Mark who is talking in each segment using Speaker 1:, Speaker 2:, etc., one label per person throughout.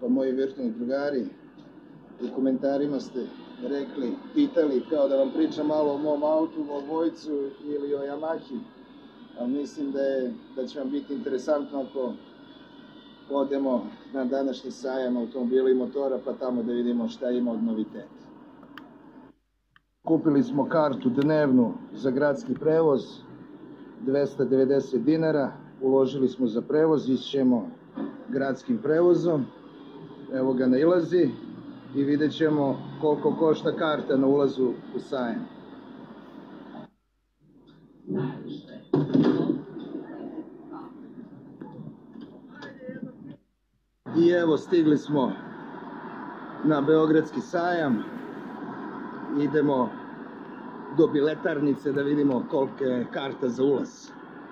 Speaker 1: Pa moji virtualni drugari u komentarima ste rekli, pitali kao da vam pričam malo o mom autu, o Vojcu ili o Yamahi. Ali mislim da će vam biti interesantno ako odemo na današnji sajam automobila i motora, pa tamo da vidimo šta ima od noviteta. Kupili smo kartu dnevnu za gradski prevoz, 290 dinara, uložili smo za prevoz, ićemo gradskim prevozom, evo ga nailazi i vidjet ćemo koliko košta karta na ulazu u sajam. I evo stigli smo na Beogradski sajam, idemo do biletarnice da vidimo kolika je karta za ulaz.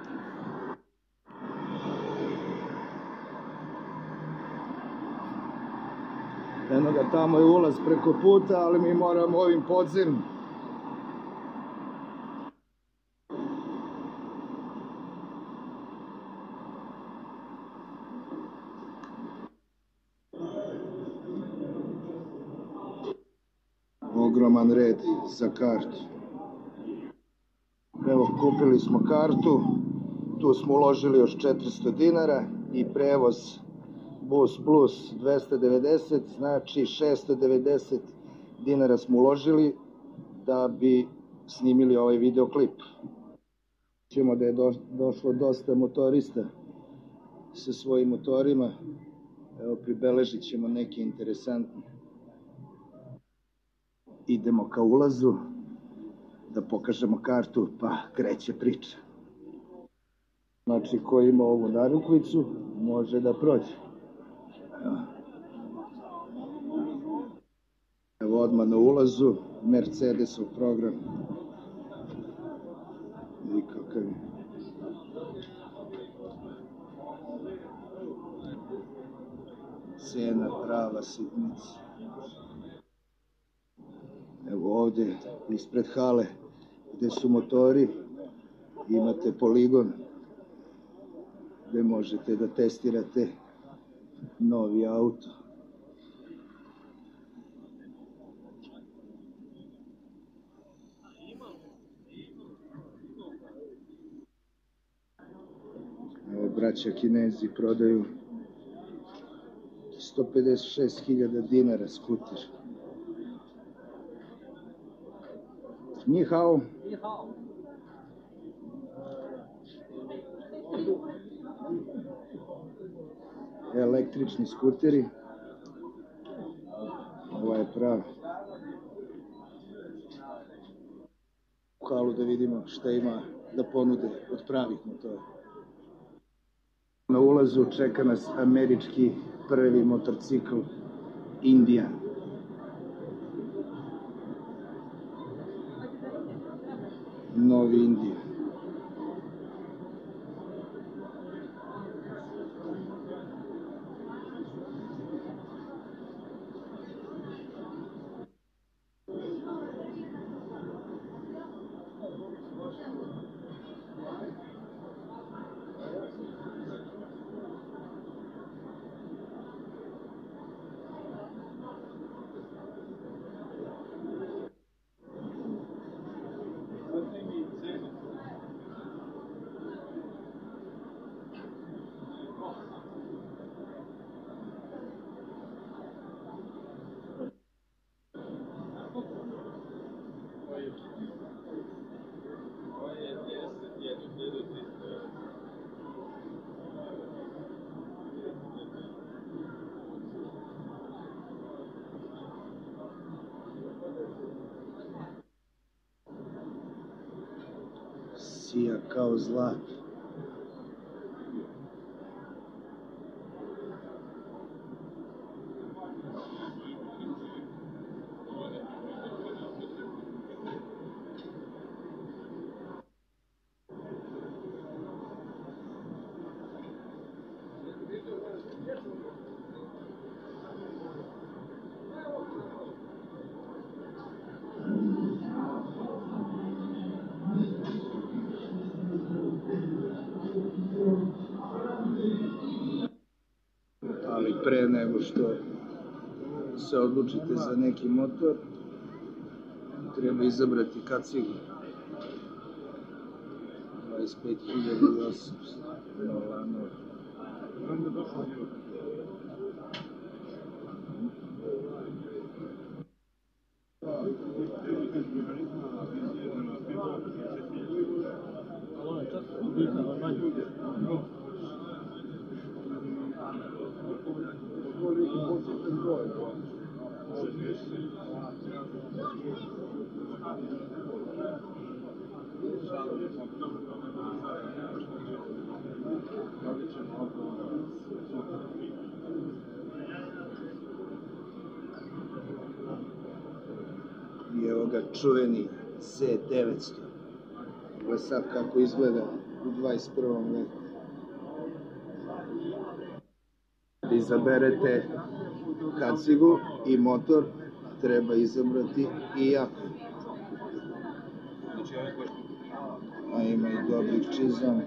Speaker 1: Eno ga, tamo je ulaz preko puta, ali mi moramo ovim podzemnim. Ogroman red za kartu. Evo, kupili smo kartu, tu smo uložili još 400 dinara i prevoz Bus Plus 290, znači 690 dinara smo uložili da bi snimili ovaj videoklip. Čujemo da je došlo dosta motorista sa svojim motorima, evo pribeležit ćemo neke interesantne. Idemo ka ulazu, da pokažemo kartu, pa kreće priča. Znači, ko ima ovu narukvicu, može da prođe. Evo odmah na ulazu, Mercedesov program. I kakav je. Cena prava sitnica. Evo ovde, ispred hale, gde su motori, imate poligon gde možete da testirate novi auto. Evo, braća Kinezi prodaju 156.000 dinara skuter. Ni hao. Električni skuteri. Ovo je pravi. U halu da vidimo šta ima da ponude od pravih motora. Na ulazu čeka nas američki prvi motorcikl Indian. Novi Indian. Sija kao zlato. pre nego što se odlučite za neki motor, treba izabrati kacigu 25.800 Nolano. I evo ga čuveni C900. Ovo je sad kako izgleda u 21. veku. Da izaberete kacigu i motor, treba izabrati i jako. A ima i dobrih čizama.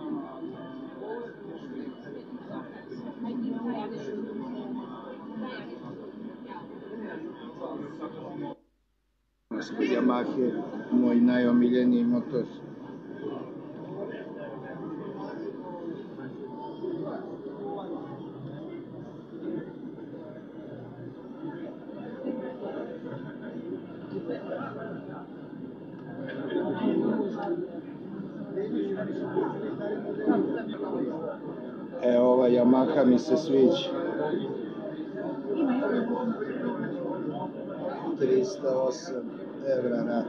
Speaker 1: Kod Yamahe, moj najomiljeniji motor. Ova Yamaha mi se sviđa. 308 evra rad.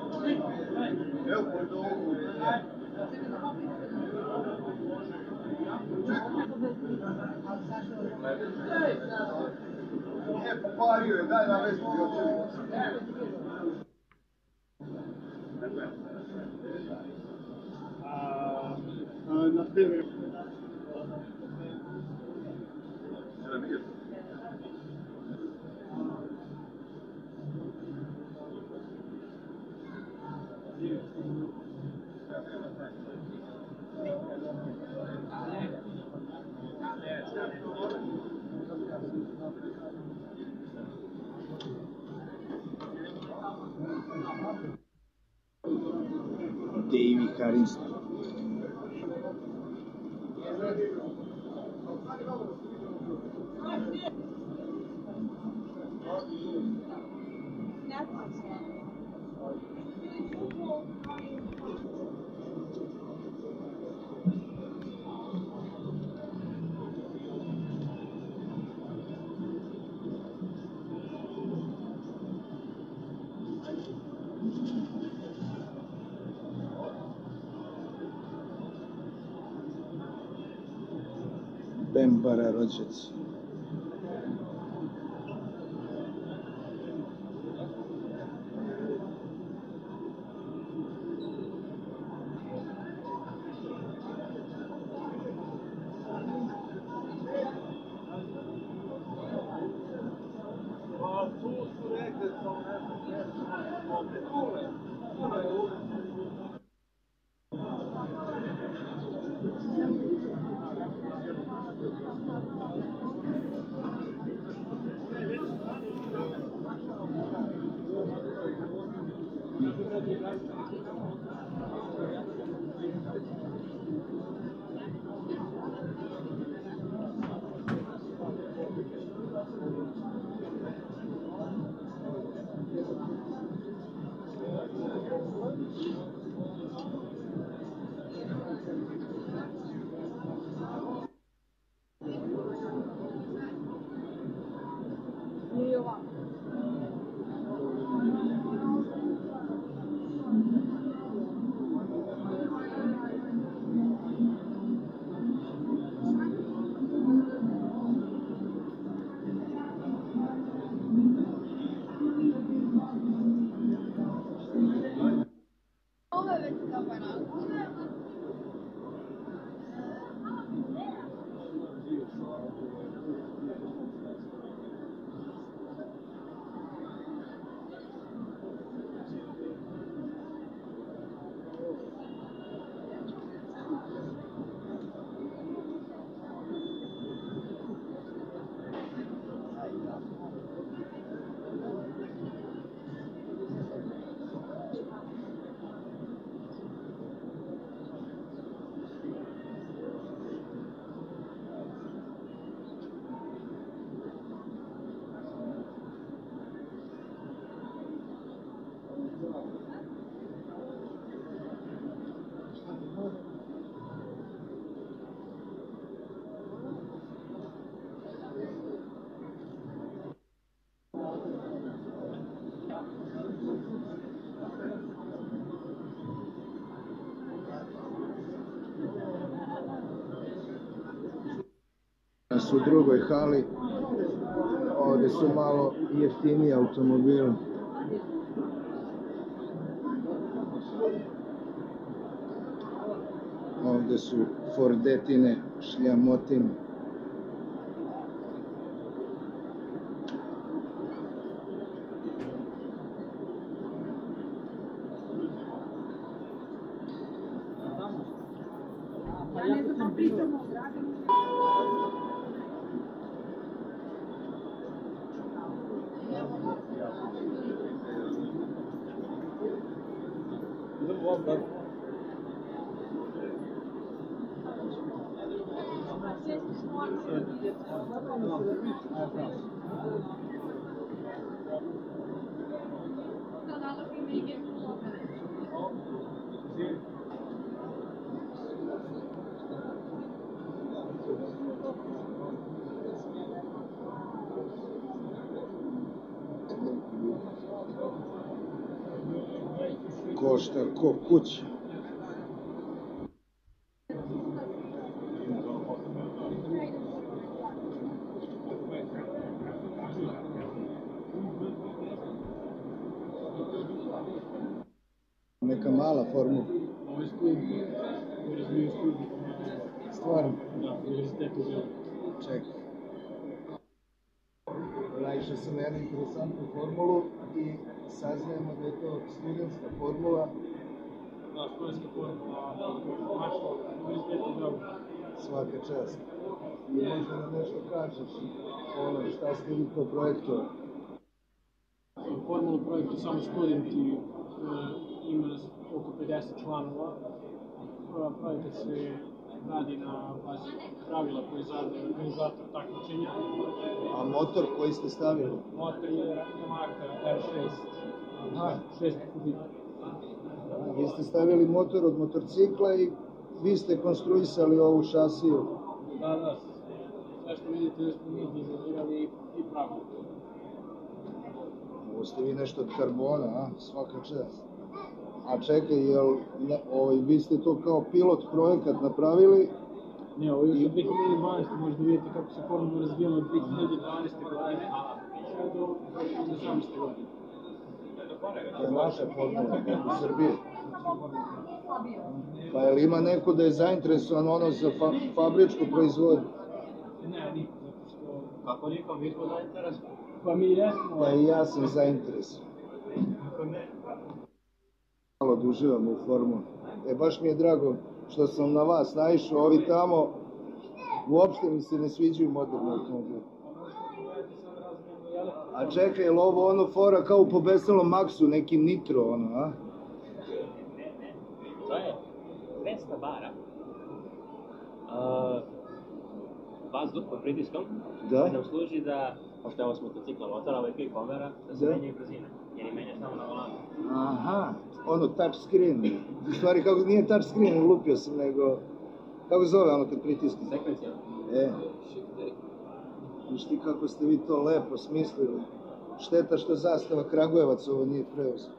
Speaker 1: Davey Harrison. Bembara rođac. su u drugoj hali. Ovde su malo jeftiniji automobili. Ovde su Fordetine, šljamotine. Košta ko kuća. Neka mala formula.
Speaker 2: Ovo je studij, razviju studij.
Speaker 1: Stvarno?
Speaker 2: Da, univerzitet u Beogradu.
Speaker 1: Čekaj. Naišao sam na jednu interesantnu formulu i saznajemo da je to studentska formula.
Speaker 2: Da, studentska formula, našla univerzitet u Beogradu.
Speaker 1: Svaka čast. I možda nam nešto kažeš, šta ste vi to projektovali?
Speaker 2: Formulu projektu samo studenti, ima oko 50 članova. Projekat se radi na bazi pravila koje zadaje organizator takmičenja.
Speaker 1: A motor koji ste stavili?
Speaker 2: Motor je marka R6.
Speaker 1: Aha.
Speaker 2: 6 kubika.
Speaker 1: Vi ste stavili motor od motorcikla i vi ste konstruisali ovu šasiju.
Speaker 2: Da. Sve što vidite da smo mi dizajnirali i pravili.
Speaker 1: Ovo ste vi nešto od karbona, a? Svaka čast. A čekaj, vi ste to kao pilot projekat napravili?
Speaker 2: Ne, ovo je još od 2012. Možda vidite kako se formula razvijala od 2012. godine sve do 2018. godine.
Speaker 1: To je naša formula u Srbiji. Pa je li ima neko da je zainteresovan za fabričku proizvodnju?
Speaker 2: Ne, niko, zato što...
Speaker 3: Kako niko, mi smo zainteresovani.
Speaker 2: Pa mi jesmo...
Speaker 1: Pa i ja sam zainteresovan.
Speaker 3: Kako ne?
Speaker 1: Malo da uživam u formuli. Baš mi je drago što sam na vas naišao, ovi tamo uopšte mi se ne sviđaju moderni automobili. A čekaj, je li ovo fora kao po beselom Maxu, neki nitro, a?
Speaker 3: To je 200 bara. Vazduh pod pritiskom, koji nam služi da, pošto je ovo s motocikla motora, ovo je quick convera, da se menjaju brzine, jer ih menja samo na volanu.
Speaker 1: Aha, touch screen. U stvari, kako nije touch screen, lupio sam, nego... Kako zove kad pritisnete?
Speaker 3: Sekvencija.
Speaker 1: Viš ti kako ste vi to lepo smislili. Šteta što zastava Kragujevac ovo nije preuzeo.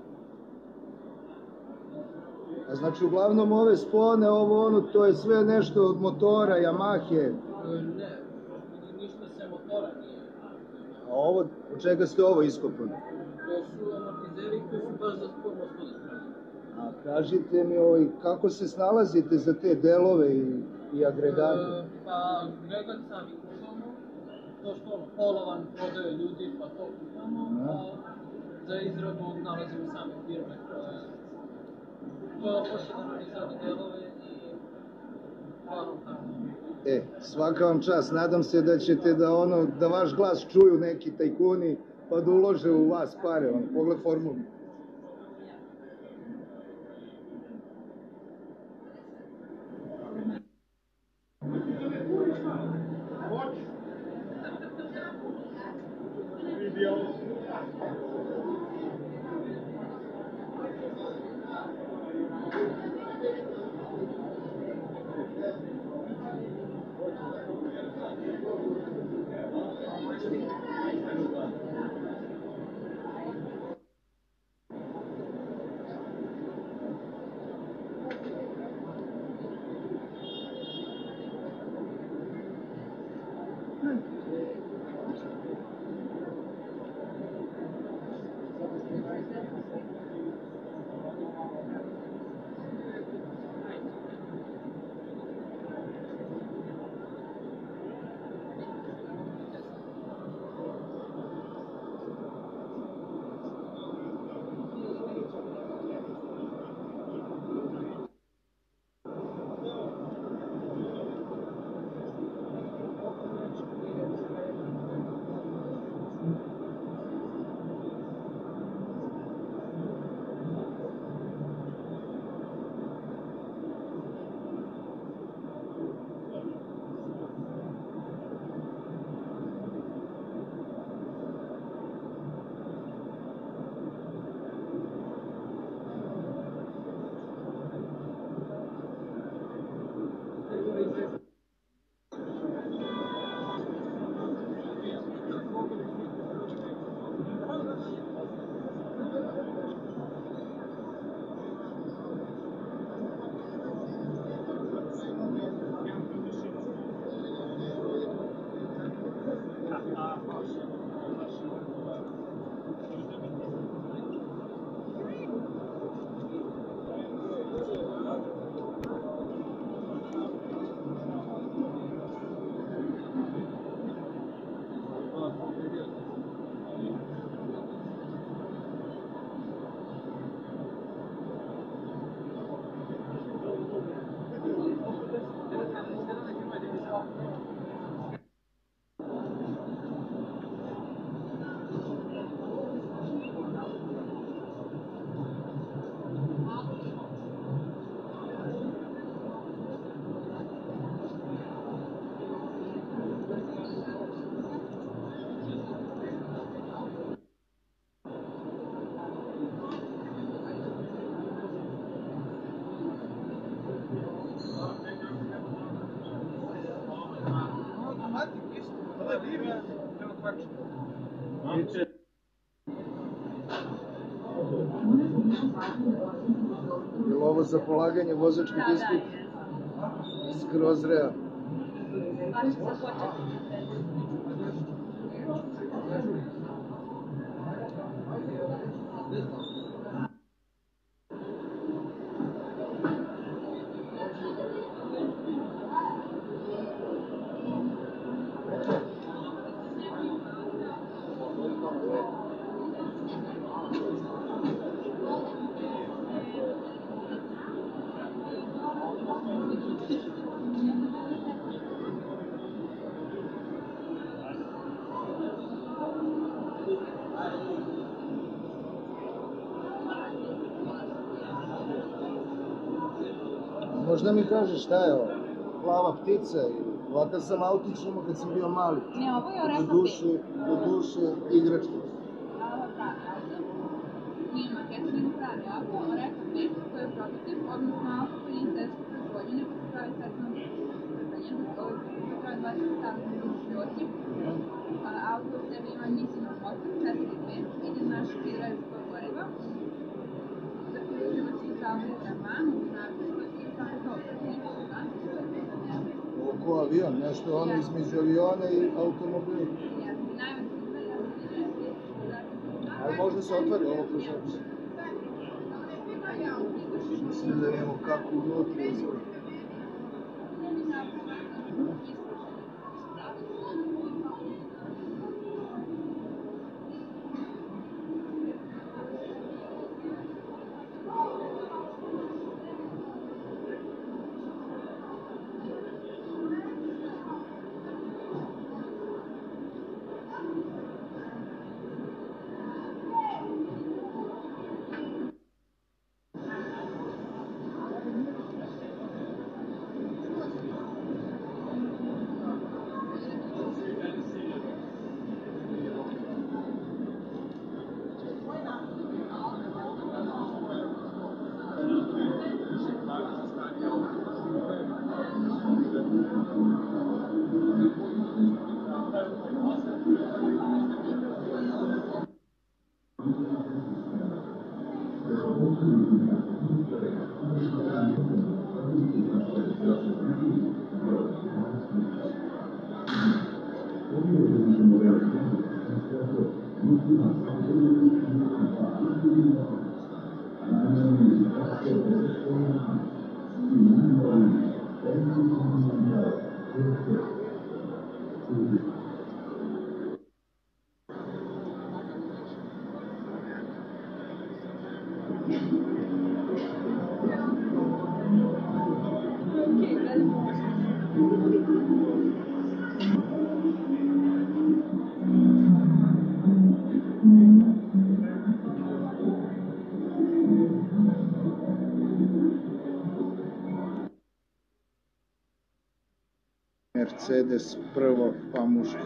Speaker 1: A znači, uglavnom ove spone, to je sve nešto od motora, Yamahe.
Speaker 2: Ne, ništa se motora nije.
Speaker 1: A ovo, od čega ste ovo iskopali?
Speaker 2: To su amortizeri koji su baš za sporno student.
Speaker 1: A kažite mi, kako se snalazite za te delove i agregate?
Speaker 2: Pa, agregat sami kupamo, to što polovan prodaju ljudi, pa to kupamo, a za izradu nalazimo same firme koje hoće da nam izradu delove i stvarno tako.
Speaker 1: Svaka vam čast, nadam se da ćete da vaš glas čuju neki tajkuni, pa da ulože u vas pare, pogled formulu. Je li ovo za polaganje vozačkog ispita? Skroz realno. Možda mi kažeš šta je ovo? Plava ptica ili ovakav sam autić imao kad sam bio mali.
Speaker 4: Ne, ovo je Oreho
Speaker 1: Do duše igračka.
Speaker 4: Ovo pravi auto. Nije marketing pravi auto, Oreho 5, to je prototip, odnosno auto koji je izdesko proizvodnje, nego se pravi sredstvom krpanja, ovo pravi 20 stavljeni piloti. Auto u sebi ima Nissanov motor, 4.5, ide naš free-drive goriva. Zaključivo će izavljati traman, naravno, i tako to.
Speaker 1: Ovo ko avion, nešto ono između aviona i automobila. Ali možda se otvori ovo prozorče. Mislim da vidimo kako unutra izgleda. Mercedes prvo pa muško.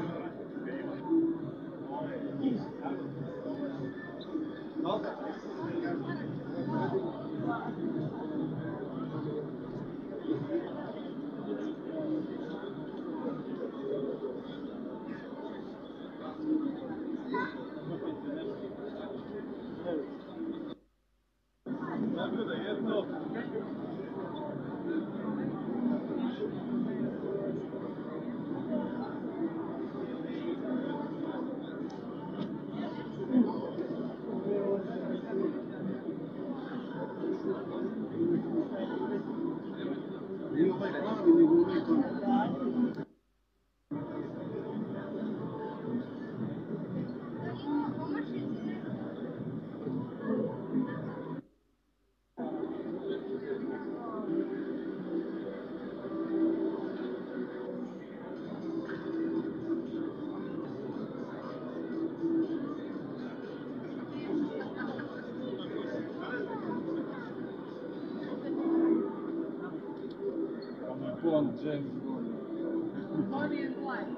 Speaker 2: Bond, James Bond.
Speaker 4: Bonnie and Clyde.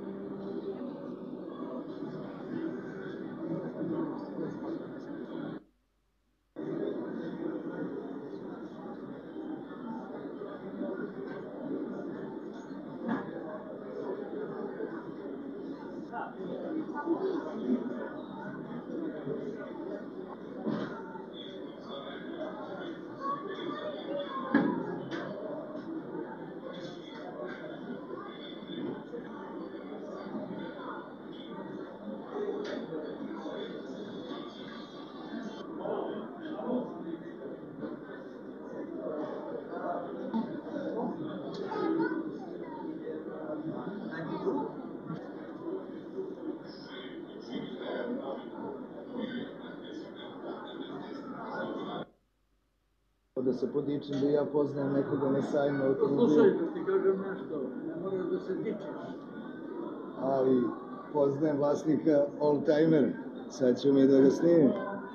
Speaker 1: Da se podičem da ja poznajem nekoga na sajmu automobila.
Speaker 2: Slušaj, da ti kažem nešto, ne moraš da se dičiš.
Speaker 1: Ali poznajem vlasnika Oldtimer. Sad ću mi da ga snimim.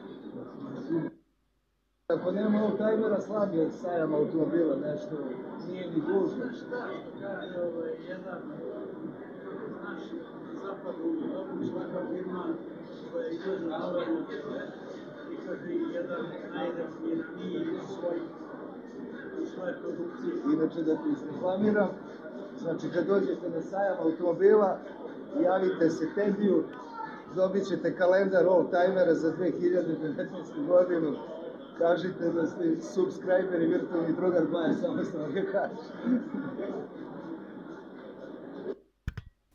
Speaker 1: Ako nema Oldtimera, slab je sajam automobila, nešto nije ni dužno.
Speaker 2: Znaš šta, kaže jedan naš na zapadu, dobro svaka firma koja izlaže nove modele i kaže jedan najrefinirniji u svoje produkcije.
Speaker 1: Inače da ti izreklamiram, znači kad dođete na sajam automobila, javite se Tediju, dobit ćete kalendar Oldtimera za 2019. godinu, kažite da ste subscriber i virtualni drugar Baja Samostalnog Kaša.